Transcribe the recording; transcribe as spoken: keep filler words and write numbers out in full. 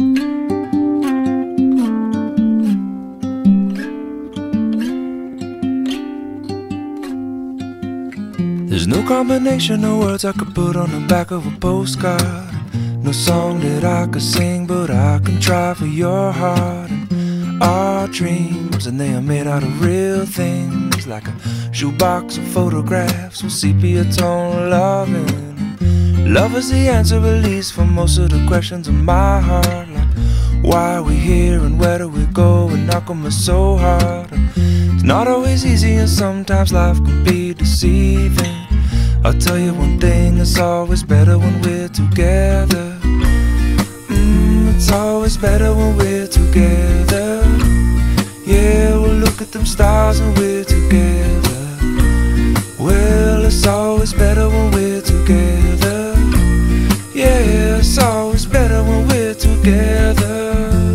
There's no combination of words I could put on the back of a postcard. No song that I could sing, but I can try for your heart. And our dreams, and they are made out of real things, like a shoebox of photographs with sepia tone loving. Love is the answer, at least, for most of the questions in my heart. Like, why are we here and where do we go, and how come it's so hard? And it's not always easy, and sometimes life can be deceiving. I'll tell you one thing, it's always better when we're together. Mm, it's always better when we're together. Yeah, we'll look at them stars and we're together. Well, it's always better when we're together. Yeah, it's always better when we're together.